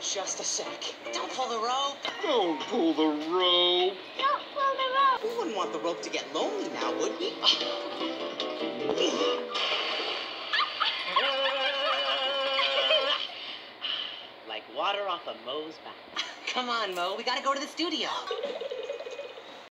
Just a sec. Don't pull the rope. Don't pull the rope. Don't pull the rope. We wouldn't want the rope to get lonely now, would we? Like water off a Moe's back. Come on, Mo. We gotta go to the studio.